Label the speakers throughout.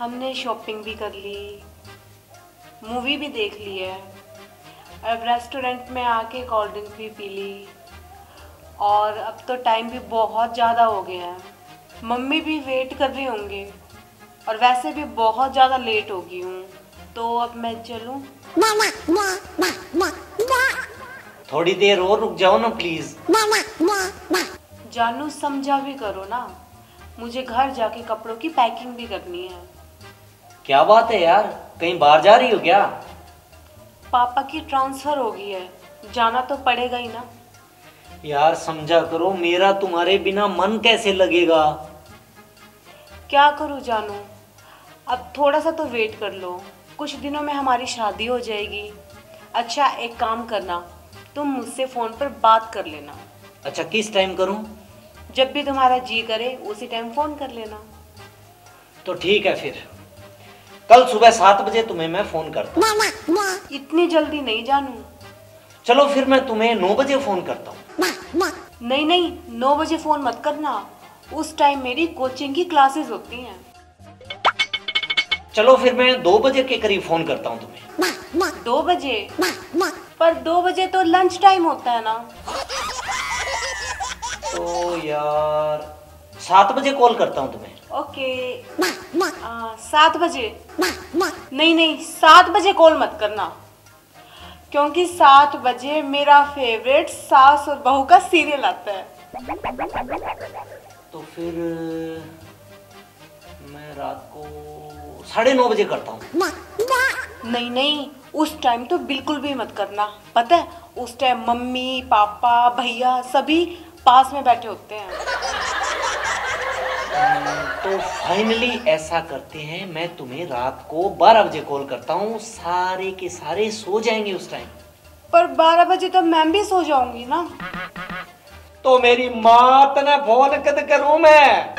Speaker 1: हमने शॉपिंग भी कर ली, मूवी भी देख ली है, अब रेस्टोरेंट में आके कोल्ड ड्रिंक भी पी ली और अब तो टाइम भी बहुत ज़्यादा हो गया है। मम्मी भी वेट कर रही होंगी और वैसे भी बहुत ज़्यादा लेट हो गई हूँ, तो अब मैं चलूँ?
Speaker 2: थोड़ी देर और रुक जाओ ना प्लीज।
Speaker 1: जानू समझा भी करो ना, मुझे घर जाके कपड़ों की पैकिंग भी करनी है।
Speaker 2: क्या बात है यार, कहीं बाहर जा रही हो क्या?
Speaker 1: पापा की ट्रांसफर हो गई है, जाना तो पड़ेगा ही ना।
Speaker 2: यार समझा करो, मेरा तुम्हारे बिना मन कैसे लगेगा।
Speaker 1: क्या करूँ जानू, अब थोड़ा सा तो वेट कर लो, कुछ दिनों में हमारी शादी हो जाएगी। अच्छा एक काम करना, तुम मुझसे फ़ोन पर बात कर लेना।
Speaker 2: अच्छा किस टाइम करूं?
Speaker 1: जब भी तुम्हारा जी करे उसी टाइम फ़ोन कर लेना।
Speaker 2: तो ठीक है, फिर कल सुबह 7 बजे तुम्हें मैं फोन करता हूँ।
Speaker 1: इतनी जल्दी नहीं जानू।
Speaker 2: चलो फिर मैं तुम्हें 9 बजे फोन करता हूँ।
Speaker 1: नहीं नहीं, 9 बजे फ़ोन मत करना, उस टाइम मेरी कोचिंग की क्लासेस होती हैं।
Speaker 2: चलो फिर मैं 2 बजे के करीब फोन करता हूँ तुम्हें।
Speaker 1: 2 बजे? पर 2 बजे तो लंच टाइम होता है ना।
Speaker 2: तो यार 7 बजे कॉल करता हूँ तुम्हें।
Speaker 1: ओके 7 बजे? नहीं नहीं, 7 बजे कॉल मत करना, क्योंकि 7 बजे मेरा फेवरेट सास और बहू का सीरियल आता है।
Speaker 2: तो फिर मैं रात को 9:30 बजे करता हूँ।
Speaker 1: नहीं नहीं, उस टाइम तो बिल्कुल भी मत करना, पता है उस टाइम मम्मी पापा भैया सभी पास में बैठे होते हैं।
Speaker 2: तो फाइनली ऐसा करते हैं, मैं तुम्हें रात को 12 बजे कॉल करता हूँ, सारे के सारे सो जाएंगे उस टाइम।
Speaker 1: पर 12 बजे तो मैं भी सो जाऊंगी ना।
Speaker 2: तो मेरी माँ ने फोन कद करूं मैं?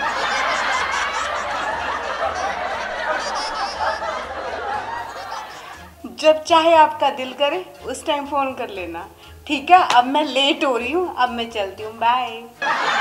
Speaker 1: जब चाहे आपका दिल करे उस टाइम फोन कर लेना। ठीक है, अब मैं लेट हो रही हूँ, अब मैं चलती हूँ, बाय।